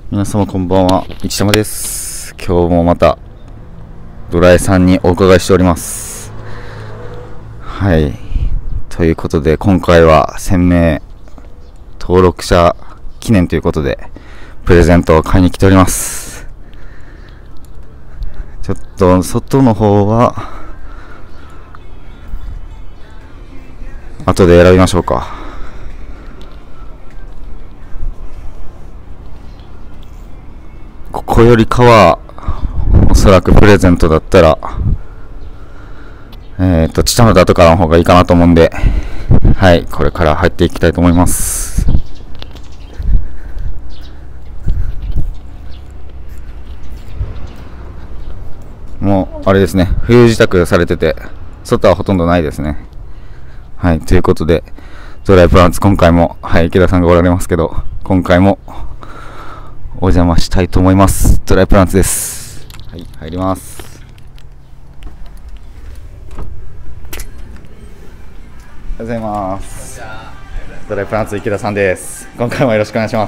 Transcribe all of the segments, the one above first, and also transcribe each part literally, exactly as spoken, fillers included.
皆様こんばんは、市山です。今日もまたドライさんにお伺いしております。はい、ということで今回はせん名登録者記念ということでプレゼントを買いに来ております。ちょっと外の方は後で選びましょうか。ここよりかはおそらくプレゼントだったらえっとちっちゃなだとからの方がいいかなと思うんで、はい、これから入っていきたいと思います。もうあれですね、冬支度されてて外はほとんどないですね。はい、ということでドライプランツ今回も、はい、池田さんがおられますけど今回もお邪魔したいと思います。ドライプランツです。はい、入ります。おはようございます。ドライプランツ池田さんです。今回もよろしくお願いします。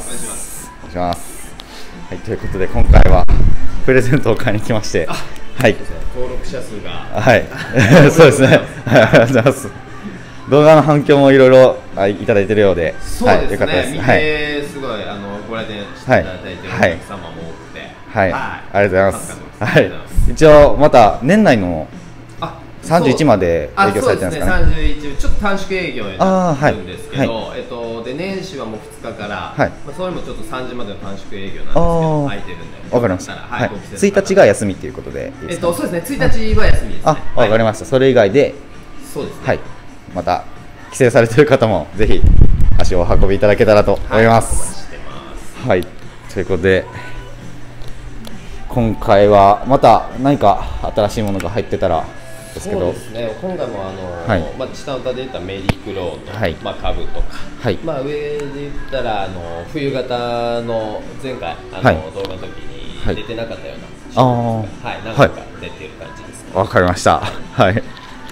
お願いします。はい、ということで今回はプレゼントを買いに来まして、はい、 登録者数が、 はい、そうですね。はい、ありがとうございます。動画の反響もいろいろいただいているようで、 そうですね、はい、よかったです。 見てすごいあのご来店していただいているお客様も多くて、 はい、はい、ありがとうございます。はい、一応また年内のさんじゅういちまで営業されてるんですかね。 さんじゅういちちょっと短縮営業になってるんですけど、はい、えっとで年始はもうふつかから、はい、まあそれもちょっとさんじまでの短縮営業なんですけど空いてるんで、 わかりました。はい、ついたちが休みということで、 えっとそうですね、ついたちは休みです。 あ、わかりました。それ以外で、 そうですね。 はい、また帰省されている方もぜひ足をお運びいただけたらと思います。はい、ということで今回はまた何か新しいものが入ってたらですけど、 そうですね、今回もあの、 はい、 まあ、下歌で言ったメリクローと、 はい、 まあ、株とか、 はい、 まあ、上で言ったらあの冬型の前回あの、はい、動画の時に出てなかったような、はい、はい、何個か出てる感じですかね。 わかりました。はい。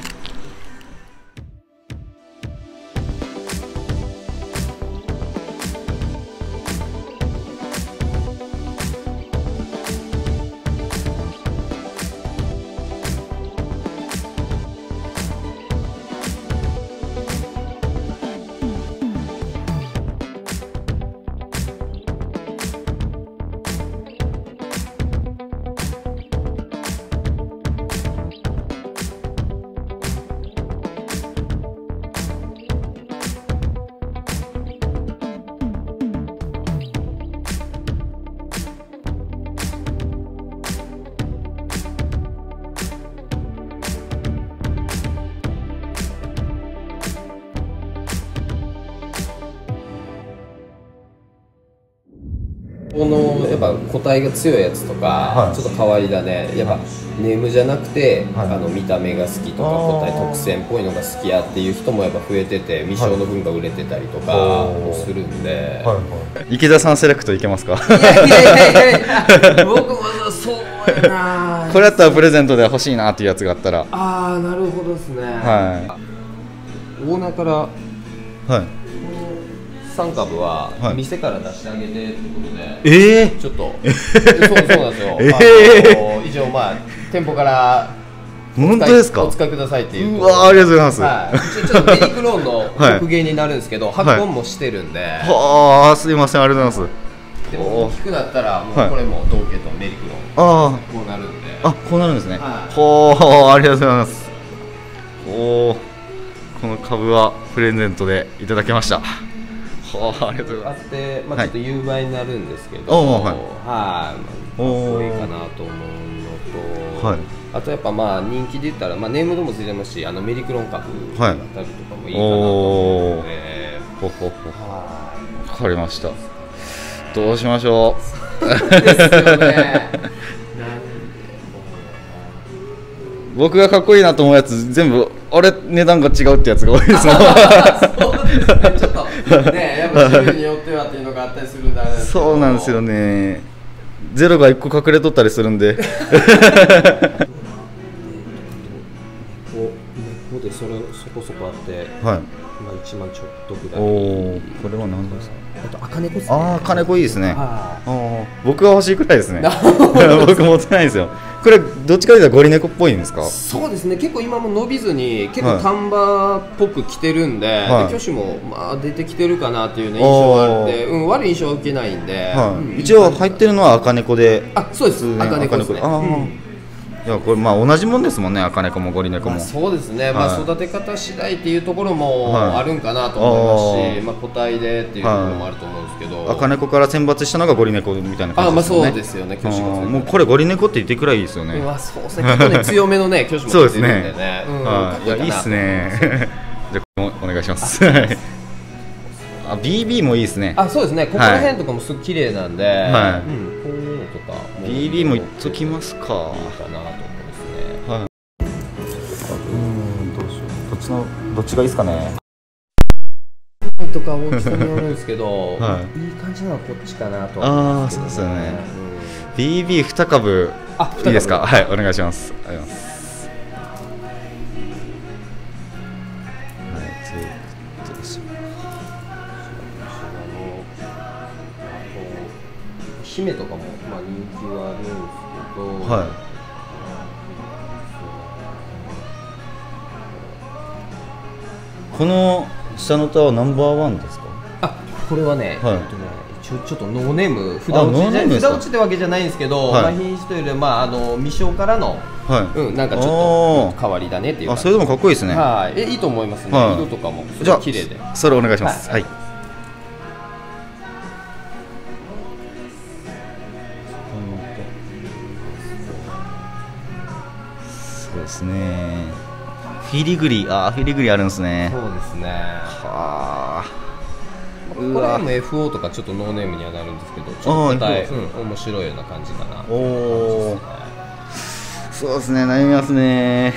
このやっぱ個体が強いやつとか、はい、ちょっと変わり種、やっぱネームじゃなくて、はい、あの見た目が好きとか個体特選っぽいのが好きやっていう人もやっぱ増えてて、未生の分が売れてたりとかもするんで、はいはい、 池田さんセレクトいけますか？ いやいやいやいや僕もそうやなこれだったらプレゼントで欲しいなっていうやつがあったら、 ああなるほどですね、 はい、 オーナーからはいさん株は店から出してあげてということで、 えー、 ちょっとそうそうなんですよ、えー、以上まあ店舗から本当ですか？ お使いくださいっていう、 うわありがとうございます、 はい、ちょっとメリクローンの復元になるんですけど、はい、発根もしてるんで、 はあすいませんありがとうございます。 でも大きくなったらもうこれも同系とメリクローン、 あこうなるんで、 あこうなるんですね、 はい、 ほうありがとうございます。おおこの株はプレゼントでいただきました。はあ、ありがとうございます。 あって、まあ、ちょっと有売になるんですけど、 はい、 はい、かっこいいかなと思うのと、はい、あとやっぱまあ人気で言ったら、まあ、ネームでもついてますし、あのメリクロン株だったりとかもいいかなと思うので、ほほほ、 わかりました。どうしましょう。 そうですよね。 僕がかっこいいなと思うやつ全部あれ値段が違うってやつが多いですもん。 そうですね、ちょっとねやっぱ種類によってはっていうのがあったりするんだ。 そうなんですよね。ゼロがいっこ隠れとったりするんで。 ここでそれそこそこあって、 はい、 まあいちまんちょっとぐらい。 おお、これは何ですか？ あと赤猫ですね。 ああ、赤猫いいですね。 ああ、僕が欲しいくらいですね。僕持ってないんですよ。これどっちかというとゴリ猫っぽいんですか？ そうですね、結構今も伸びずに結構丹波っぽく来てるんで、はい、で挙手もまあ出てきてるかなっていう、ね、印象があって、うん、悪い印象は受けないんで、 はい、 うん、 一応入ってるのは赤猫で。 あ、そうです、赤猫ですね。 いや、これまあ同じもんですもんね、赤猫もゴリ猫も。 まあ、そうですね、はい、まあ育て方次第っていうところもあるんかなと思いますし、はい、まあ個体でっていうところもあると思うんですけど、 はい、赤猫から選抜したのがゴリ猫みたいな感じですよね。 あ、まあそうですよね。挙手がもうこれゴリ猫って言ってくらいいいですよね。 まあそうですね、結構ね強めのね挙手も出てるんでね。 うん、はい、いやいいっすね。じゃあお願いします。あ、ビービー もいいですね。 あ、そうですね。ここら辺とかもすごく綺麗なんで、はい、うん、こういうのとかビービー もいっときますか。いいかなと思うんですね。はい。うん、どうしよう。どっちのどっちがいいですかね。 とか大きさによるんですけど、はい、いい感じなのはこっちかなと思うんですけどね。ああ、そうですよね。 うん、ビービーに 株いいですか。はい、お願いします。ありがとうございます。 姫とかもまあ人気はあるんですけど、 はい、この下の歌はナンバーワンですか？ あ、これはね、はい、えっとね、ちょちょっとノーネーム、札落ちじゃ札落ちってわけじゃないんですけど、はい、まあ品種というよりはまああの未生からの、はい、うん、なんかちょっと変わりだねっていう。 あ、それでもかっこいいですね。 はい、え、いいと思いますね。はい、色とかもすごい綺麗で。 じゃあそれお願いします。はい。はい、そうですね。フィリグリ、あ、フィリグリあるんですね。 そうですね。 はあ。 これも エフオー とかちょっとノーネームにはなるんですけど、ちょっと答え、うん、面白いような感じかな。おお。 そうですね、悩みますね。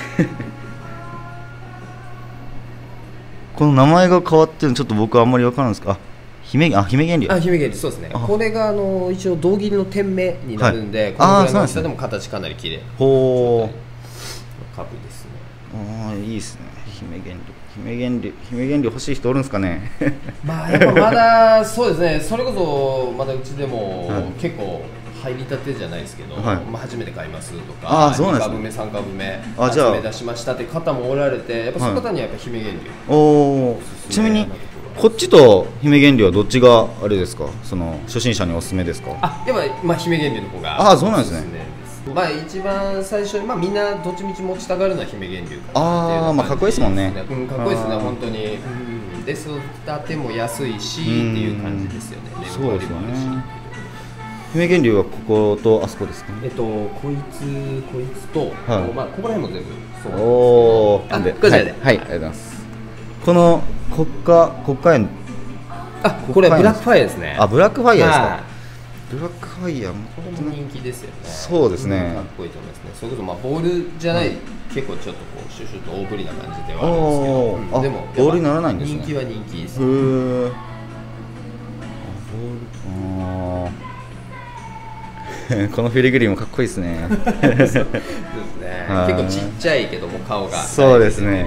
この名前が変わってるのちょっと僕はあんまり分からんですか。あ、姫、あ、姫源流。 あ、姫源流、そうですね。これがあの一応胴切りの点目になるんで、はい、このぐらいの大きさでも形かなり綺麗。 ほう。 株ですね。 ああ、いいですね。姫源流、姫源流、姫源流欲しい人おるんですかね。 まあやっぱまだそうですね。それこそまだうちでも結構入りたてじゃないですけど、はい、まあ初めて買いますとか、 あ、そうなんですね。 に株目さん株目集め出しましたって方もおられて、やっぱその方にはやっぱ姫源流。 おお。ちなみにこっちと姫源流はどっちがあれですか。その初心者におすすめですか。 あ、やっぱまあ姫源流の方が。 ああ、そうなんですね。 まあ一番最初に、まあ、みんなどっちみち持ちたがるのは姫源流かな。ああ、まあかっこいいですもんね。 うん、かっこいいですね、本当に。うん、で育ても安いしっていう感じですよね。 そうですよね。姫源流はこことあそこですかね。 えっとこいつこいつと、はい、まあここら辺も全部そうなんですけど。 おお。 なんで、こちらで、 はい、ありがとうございます。この国家国家園、 あ、これブラックファイヤーですね。 あ、ブラックファイヤーですか。ブラックファイヤーもこれも人気ですよね。 そうですね。 かっこいいと思いますね。それこそまあボールじゃない、うん、結構ちょっとこうシュシュッと大ぶりな感じではあるんですけど、うん、でもボールにならないんですね。 人気は人気です、 ね。へえ。ボール。ああ。このフィリグリーもかっこいいですね。 そうですね。結構ちっちゃいけども顔がそうですね。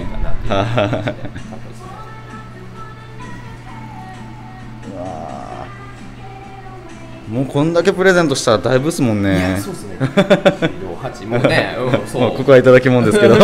もうこんだけプレゼントしたらだいぶっすもんね。 いや、そうですね。はちもうね、うん、そう。 まあここはいただきもんですけど。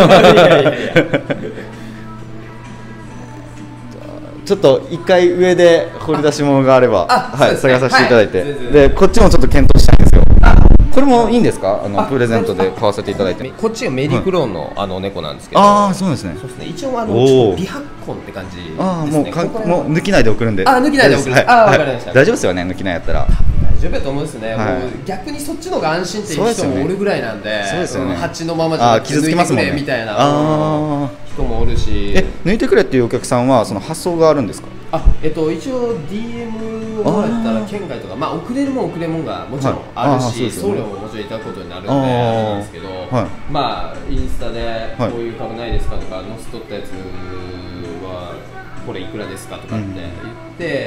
ちょっと一回上で掘り出し物があれば、はい、探させていただいて、でこっちもちょっと検討したいんですよ。これもいいんですか？あのプレゼントで買わせていただいて。 こっちがメリクローンのあの猫なんですけど。 ああ、そうですね。 そうですね。一応あのちょっと美白婚って感じですね。 ああ、もうかもう抜きないで送るんで。 あ、抜きないで送る。あ、わかりました。 大丈夫ですよね、抜きないやったら。 大丈夫だと思うんですね。もう逆にそっちのが安心っていう人もおるぐらいなんで。そうですよね。蜂のままじゃ傷つきますもんねみたいな人もおるし。 え、抜いてくれっていうお客さんはその発送があるんですか？ あ、えっと一応 ディーエム をもらったら県外とか、まあ送れるもん送れるもんがもちろんあるし、送料ももちろんいただくことになるんであれなんですけど、まあインスタでこういう株ないですかとか載せとったやつはこれいくらですかとかって言って、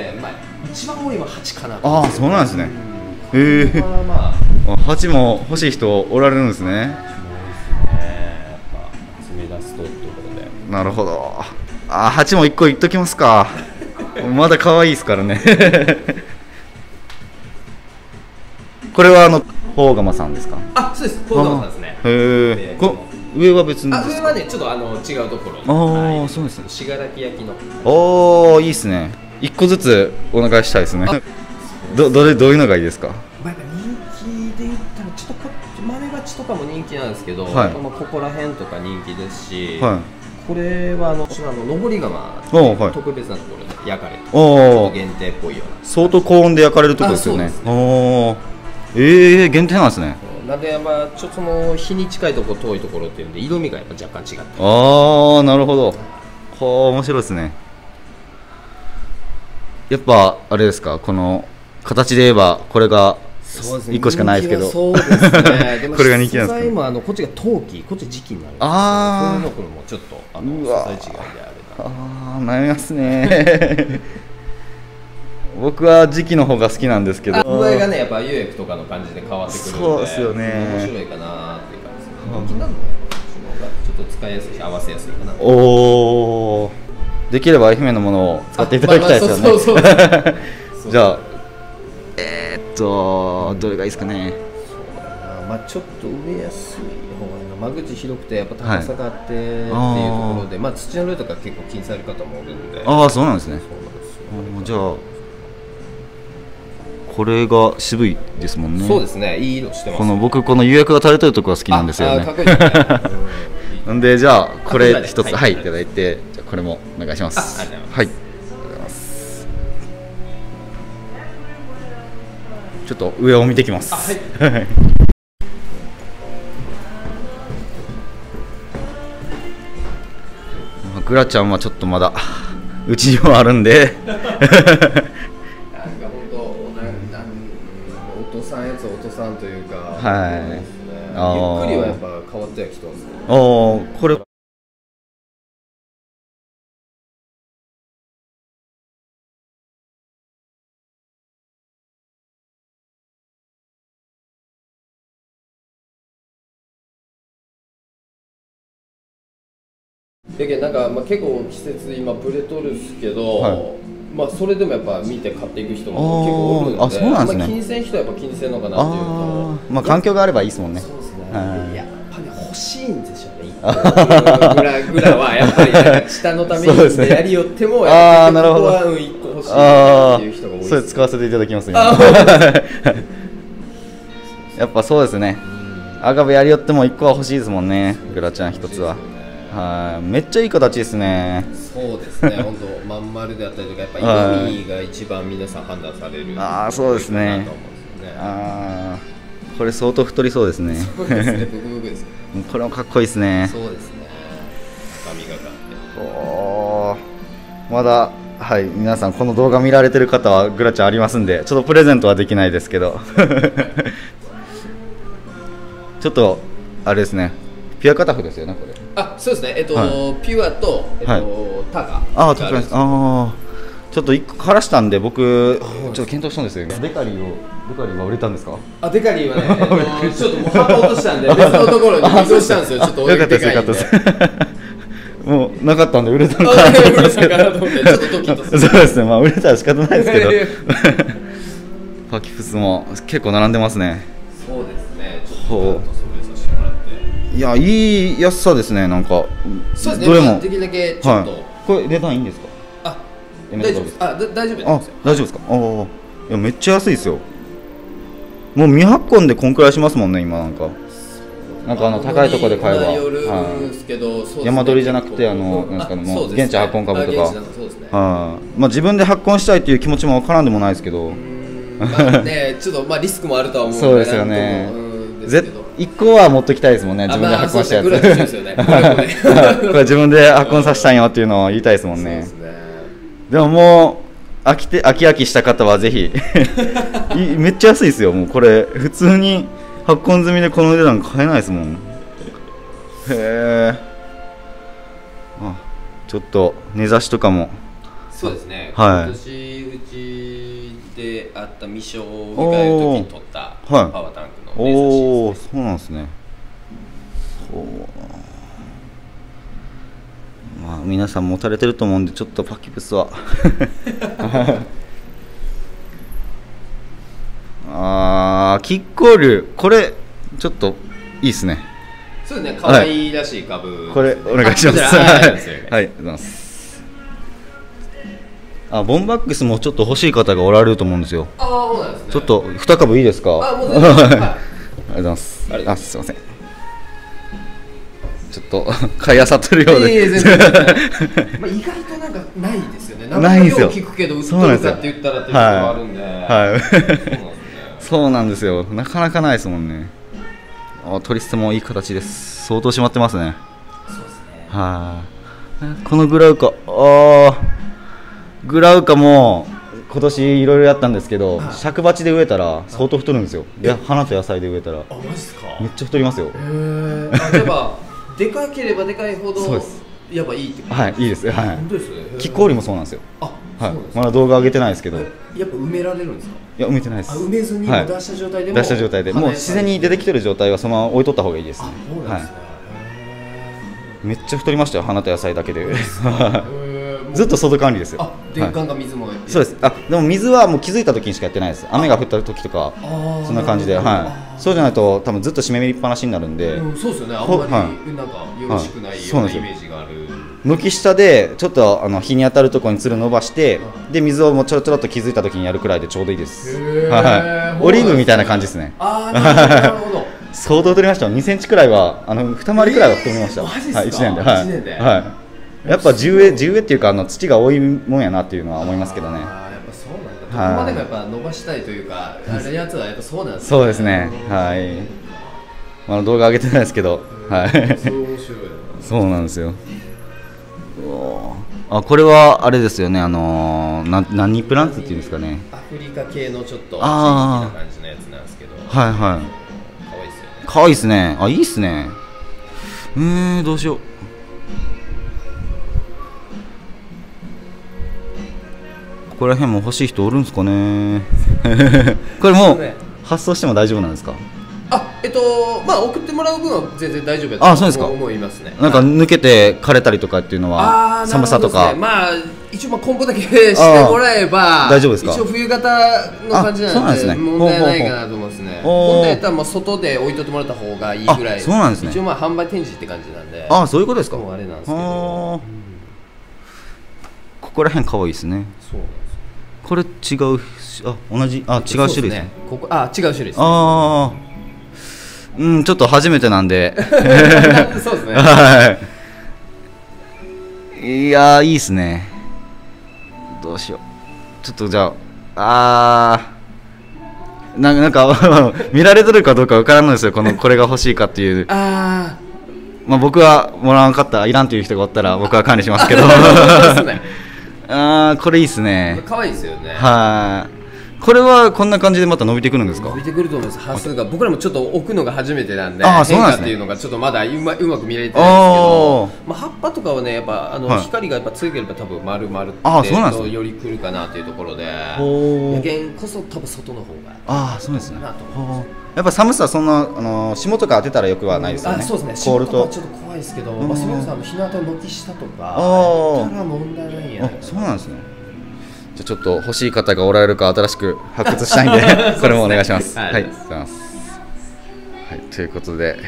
まあ一番多いははちかな。 ああ、そうなんですね。へえ。まあはちも欲しい人おられるんですね。 そうですね。やっぱ集め出すとっていうことで。 なるほど。あ、はちもいっこいっときますか。まだ可愛いですからね。これはあのホーガマさんですか？ あ、そうです。ホーガマさんですね。 へえ。こ上は別にですか？ あ、上はね、ちょっとあの違うところに。 ああ、 はい、 そうですね。 信楽焼きの。 おお、いいですね。一個ずつお願いしたいですね。どどれどういうのがいいですか？ まあ、人気で言ったらちょっとこ豆鉢とかも人気なんですけど、はい、まあここら辺とか人気ですし。はい、これはあのあの登り窯、はい、特別なところで焼かれて、お限定っぽいような相当高温で焼かれるところですよね。あ、おええー、限定なんですね。 なんで、まあ、ちょっとその日に近いところ遠いところっていうんで色味がやっぱ若干違って、 ああ、なるほど。こう面白いですね。やっぱあれですか、この形で言えばこれがいっこしかないですけど、 そうですね。でもこれが人気なんですか？ 素材もあのこっちが陶器、こっち磁器になるんですけど、 ああ、 そういうのこれもちょっとあの素材違いであれば、 ああ、悩みますね。僕は磁器の方が好きなんですけど、 具合がねやっぱ釉薬とかの感じで変わってくるので、 そうですよね。 面白いかなっていう感じですね。銅器なのもちょっと使いやすいし合わせやすいかな。 おお、できれば愛媛のものを使っていただきたいですよね。 そうそうそうじゃあえー、っとどれがいいですかね。 まあちょっと植えやすい方がいいな。間口広くてやっぱ高さがあってっていうところで、まあ土の上とか結構気にされる方もいるんで。 ああ、そうなんですね。じゃあこれが渋いですもんね。 そうですね、いい色してます。 この僕この釉薬が垂れてるところが好きなんですよね。 かっこいいですね。 なんでじゃあこれ一つはいいただいて、じゃあこれもお願いします。 ありがとうございます。 はい、ありがとうございます。ちょっと上を見てきます。 はい。 グラちゃんはちょっとまだうちにはあるんで。 お父さんやつお父さんというか、 はい、 ね、ゆっくりはやっぱ変わってはきてますね。 ああ、これだけどなんか、まあ、結構季節今ブレとるっすけど、はい、まあそれでもやっぱ見て買っていく人も結構おるんで、 あ、そうなんですね。 まあ、気にせん人はやっぱ気にせんのかなっていうと、 まあ環境があればいいですもんね。 そうですね。はい、やっぱね欲しいんでしょうね。グラグラはやっぱり、ね、下のためにやりよってもやっぱりここはうんいっこ欲しいなっていう人が多いです、ね。 それ使わせていただきます今。やっぱそうですね。アガベやりよってもいっこは欲しいですもんね。グラちゃん一つは。はい、めっちゃいい形ですね。 そうですね。本当まん丸であったりとかやっぱ色味が一番皆さん判断される。 ああ、そうですね。ああ、これ相当太りそうですね。 そうですね。ブクブクですね。 これもかっこいいですね。 そうですね。髪がかって。 おお、まだはい、皆さんこの動画見られてる方はグラちゃんありますんで、ちょっとプレゼントはできないですけど。ちょっとあれですね。ピュアカタフですよねこれ。 あ、そうですね。えっと、はい、ピュアと、えっと、はい、タガ。 ああ、タガです。ああ、ちょっと一個枯らしたんで僕ちょっと検討したんですよ。デカリーをデカリーは売れたんですか？あ、 デカリーはね、えっと、ちょっともう箱落としたんで別のところに移動したんですよ。ちょっとよかったですよかったです。もうなかったんで売れたのかなと思って、ちょっとドキッとする。そうですね。まあ売れたら仕方ないですけど。パキフスも結構並んでますね。 そうですね。ちょっといや、いい安さですね、なんか。 そうですね、どれもできるだけちょっと、はい、 これ値段いいんですか？ あ、大丈夫です。あ、大丈夫です。 あ、大丈夫ですか？ああ、いやめっちゃ安いですよ。もう未発根でこんくらいしますもんね、今なんか。なんかあの高いところで買えば、はい、山鳥じゃなくてあのなんですかね、もう現地発根株とか、はい、まあ自分で発根したいっていう気持ちもわからんでもないですけど、 まあね、ちょっとまあリスクもあるとは思うので、 そうですよね。一個は持っときたいですもんね、自分で発根したやつ。これ自分で発根させたんよっていうのを言いたいですもんね。でももう飽きて飽き飽きした方はぜひめっちゃ安いですよ。もうこれ普通に発根済みでこの値段買えないですもん。へえ。あ、ちょっと根ざしとかも。 そうですね。 はい。 今年うちであった未生を迎える時に取ったパワータンクの根ざしですね。 おお、そうなんですね。そう。 皆さん持たれてると思うんで、ちょっとパキプスはあー、キッコール、これちょっといいっすね。 そうですね、可愛らしい株、ね、 これお願いします。はい、ありがとうございます。あ、ボンバックスもちょっと欲しい方がおられると思うんですよ。 ああ、そうなんですね。 ちょっとに株いいですか。 あ、もう全然、はい、ありがとうございます。あ、すいません。ちょっと買いあさってるようで。いやいや、全然全然まあ意外となんかないですよね。 ないんですよ。 聞くけど売っとるかって言ったらっていうのがあるんで。はい。 そうなんですよ。なかなかないですもんね。あ、トリステもいい形です。相当締まってますね。 そうですね。 はい。このグラウカ、ああ、グラウカも今年いろいろやったんですけど、尺鉢で植えたら相当太るんですよ。いや、花と野菜で植えたら。 あ、マジですか。 めっちゃ太りますよ。へえ。例えばでかければでかいほどやっぱいいってことですか。 はい、いいです。はい。 本当です。 キッコールもそうなんですよ。 あ、 はい。まだ動画上げてないですけど。 やっぱ埋められるんですか。 いや、埋めてないです。 埋めずに出した状態でも、 出した状態でもう自然に出てきてる状態はそのまま置いとった方がいいですね。はい。めっちゃ太りましたよ、花と野菜だけで。ずっと外管理ですよ。 あ、電管が水も。 そうです。あ、でも水はもう気づいた時にしかやってないです。雨が降った時とかそんな感じで、はい。そうじゃないと多分ずっと湿りっぱなしになるんで。 そうですよね。あんまりなんかよろしくないようなイメージがある。 軒下でちょっとあの日に当たるところにつる伸ばして、で水をもうちょろちょろっと気づいた時にやるくらいでちょうどいいです。はい。オリーブみたいな感じですね。 ああ、なるほど。 相当取りました。にセンチくらいはあの二回りくらいは太りました。はい、いちねんで。はい。はい。やっぱ地植え地植えっていうかあの土が多いもんやなっていうのは思いますけどね。 ああ、やっぱそうなんだ。どこまでもやっぱ伸ばしたいというか、あれやつはやっぱそうなんですね。 そうですね。はい。まだ動画上げてないですけど、はい。そう面白い。そうなんですよ。あ、これはあれですよね。あのー、な何プランツっていうんですかね。 アフリカ系のちょっと地域な感じのやつなんですけど。 はいはい。可愛いですよね。可愛いですね。あ、いいっすね。えー、どうしよう。ここら辺も欲しい人おるんですかね。これもう発送しても大丈夫なんですか。 あ、えっとまあ送ってもらう分は全然大丈夫だと思いますね。 なんか抜けて枯れたりとかっていうのは寒さとか、 まあ一応まあ梱包だけしてもらえば大丈夫ですか。 一応冬型の感じなんで問題ないかなと思うんですね。本来だったらまあ外で置いといてもらった方がいいぐらい。そうなんですね。一応まあ販売展示って感じなんで。 ああ、そういうことですか。 もうあれなんですけど。 ここら辺可愛いですね。そうなんです。これ違う、あ、同じ、あ、違う種類ですね。 ここ、あ、違う種類です。 ああ、うん、ちょっと初めてなんで。 そうですね。 はい。いやー、いいですね。どうしよう。ちょっとじゃあ、あー、ななんか見られてるかどうかわからないですよ。このこれが欲しいかっていう。ああ。まあ僕はもらわんかったらいらんという人がおったら僕は管理しますけど。そうですね。ああ、これいいですね。 可愛いですよね。 はい。これはこんな感じでまた伸びてくるんですか。 伸びてくると思います。端数が僕らもちょっと置くのが初めてなんで、あ、そうなんですね、変化っていうのがちょっとまだうまうまく見られてないんですけど、まあ葉っぱとかはねやっぱあの、はい、光がやっぱ強ければ多分丸々ってよりくるかなというところで、野源こそ多分外の方がああそうですね。やっぱ寒さそんなあの霜とか当てたらよくはないですよね。 あ、そうですね。霜とかはちょっと怖いですけど、まあそれこそあの日向の軒下とかやったら問題ないんやないかな。 そうなんですね。じゃちょっと欲しい方がおられるか新しく発掘したいんでこれもお願いします。はい、ありがとうございます。はい、ということで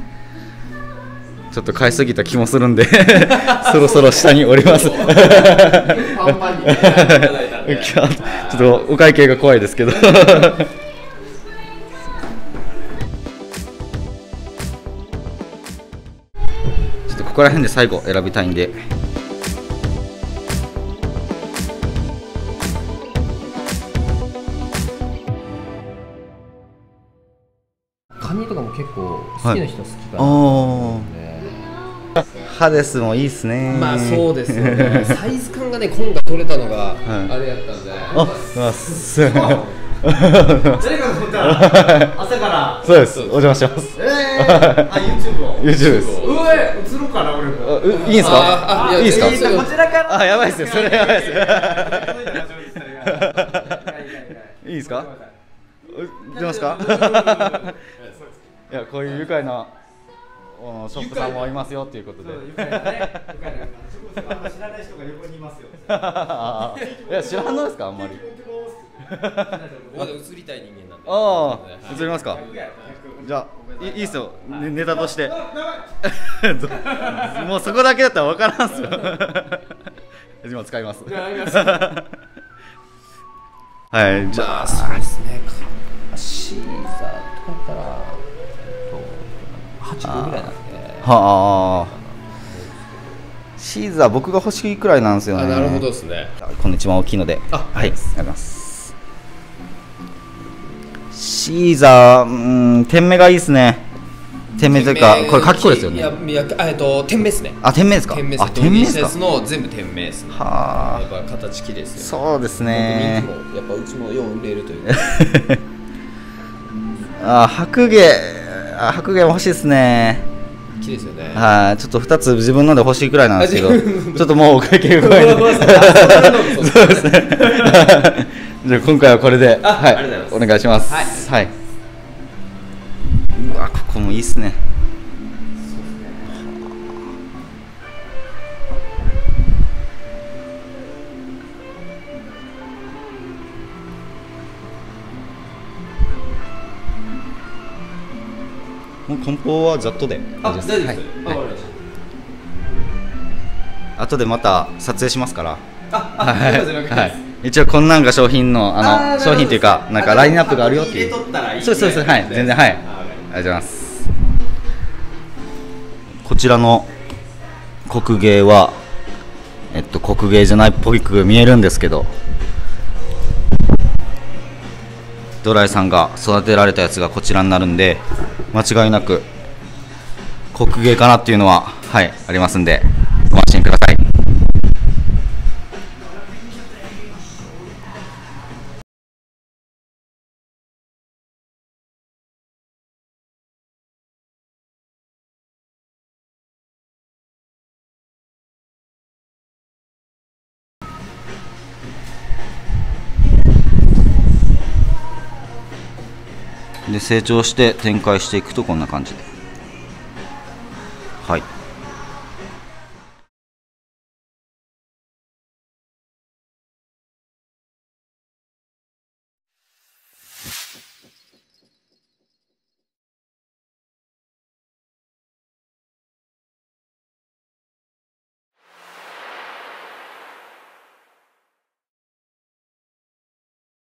ちょっと買いすぎた気もするんでそろそろ下に降ります。ちょっとお会計が怖いですけどちょっとここら辺で最後選びたいんで。 カニとかも結構好きな人好きかな、 はい、ハデスもいいっすね。 まあそうですよね。サイズ感がね今回取れたのがあれやったんで、 あ、すいません。 誰かと思ったら朝からそうです。お邪魔します。 えー、あ、YouTube を YouTube です。 うえ、映ろうかな俺も。 いいですか。いいですか。 こちらから。 あ、やばいですよ。それやばいです。いいですか。出ますか。いや、こういう愉快なこのショップさんもいますよということで。 そう、ゆかりがね、ゆかりが植物があんま知らない人が横にいますよ。 いや知らんのですかあんまり。 まだ映りたい人間なんで。 ああ、映りますか。じゃあいいいっすよ、ね、ネタとして。もうそこだけだったら分からんっすよ。今使います。はい、じゃあそうですね。シーザーとかだったらはちごぐらいなんで。 はあ。シーザー僕が欲しいくらいなんですよね。 あ、なるほどですね。 この一番大きいので。 あ、 はい、ありがとうございます。シーザー、うん、点目がいいですね。点目というか、これ書き子ですよね。 いや、いや、えっと、点目ですね。 あ、点目ですか。 点目です。 あ、点目ですか。 の全部点目ですね。 はあ。 やっぱ形綺麗ですよ。 そうですね。 やっぱうちもよう売れるという。 あ、白毛、あ、白毛も欲しいですね。 綺麗ですよね。 はい、ちょっと二つ自分ので欲しいくらいなんですけど、ちょっともうお会計不合で。そうですね。じゃあ今回はこれで、はい、お願いします。はい。うわ、ここもいいっすね。もう梱包はざっとで大丈夫です。はい。 後でまた撮影しますから。 あ、はい。 一応こんなんが商品のあの商品というかなんかラインナップがあるよっていう。そうですそうです、はい、全然はい。ありがとうございます。こちらの黒芸はえっと黒芸じゃないっぽく見えるんですけど、ドライさんが育てられたやつがこちらになるんで、間違いなく黒芸かなっていうのははいありますんでご安心ください。で成長して展開していくとこんな感じで。